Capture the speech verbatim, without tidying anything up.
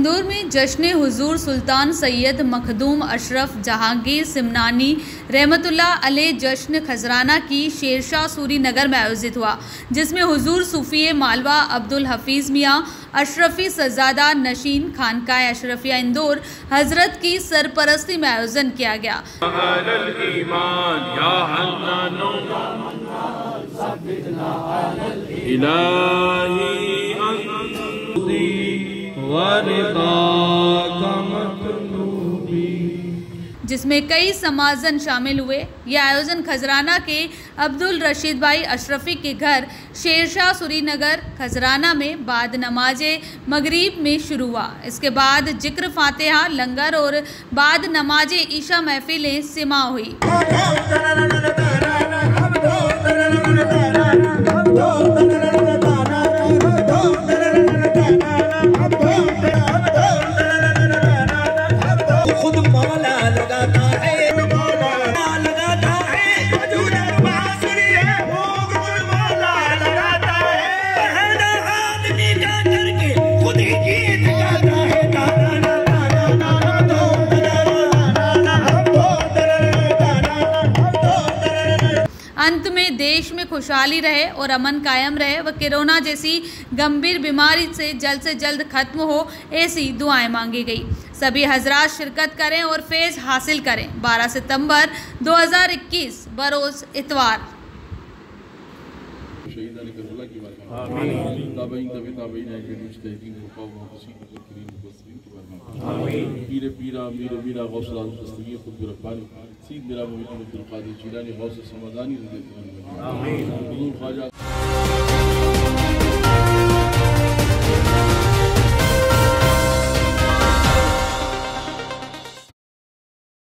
इंदौर में जश्न हुजूर सुल्तान सैयद मखदूम अशरफ जहांगीर सिमनानी रहमतुल्लाह अलैह जश्न खजराना की शेरशाह सूरी नगर में आयोजित हुआ, जिसमें हुजूर सूफी मालवा अब्दुल हफीज़ मियाँ अशरफी सजादा नशीन खानकाए अशरफिया इंदौर हजरत की सरपरस्ती में आयोजन किया गया। जिसमें कई समाजन शामिल हुए। यह आयोजन खजराना के अब्दुल रशीद भाई अशरफी के घर शेरशाह सूरी नगर खजराना में बाद नमाजे मगरिब में शुरू हुआ। इसके बाद जिक्र फातिहा लंगर और बाद नमाजे ईशा महफिलें सिमा हुई। अंत में देश में खुशहाली रहे और अमन कायम रहे व कोरोना जैसी गंभीर बीमारी से जल्द से जल्द खत्म हो, ऐसी दुआएं मांगी गई। सभी हजरात शिरकत करें और फैज़ हासिल करें। बारह सितंबर दो हज़ार इक्कीस बरोज़ इतवार। पीरे पीरा मीरे मीरा गौसला दस्तगीर खुद रब्बानी सीध मेरा मोहित अब्दुल कादिर जिलानी गौस समदानी। आमीन।